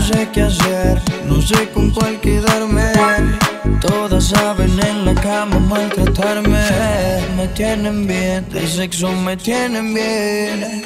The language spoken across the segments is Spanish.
sé qué hacer, no sé con cuál quedarme. Todas saben en la cama maltratarme. Me tienen bien, de sexo me tienen bien.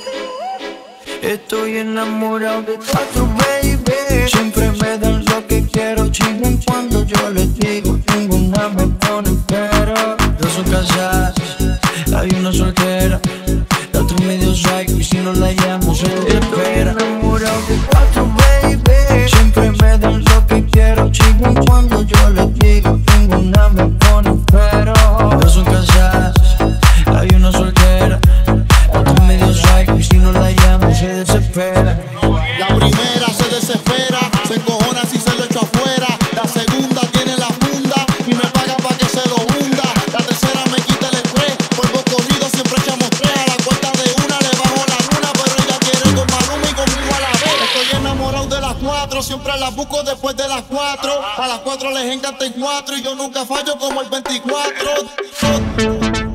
Estoy enamorado de cuatro, baby. Siempre me dan lo que quiero, chingan cuando yo les digo. Ninguna me pone pero. Dos son casadas, hay una soltera, la otra medio psycho y si no la llamo se desespera. Estoy enamorado de cuatro, baby. Siempre me dan lo que quiero, chingan cuando yo les digo. Ninguna me pone pero. Dos son casadas, hay una soltera, la otra medio psycho y si no la llamo se desespera. La primera se desespera, se encojona si se lo echo afuera. La segunda tiene la funda y me paga pa' que se lo hunda. La tercera me quita el estrés, polvo corrido siempre echamos tres. A la cuenta de una le bajo la luna, pero ella quiere con Maluma y conmigo a la vez. Estoy enamorado de las cuatro, siempre las busco después de las 4. A las 4 les encanta el 4 y yo nunca fallo como el 24.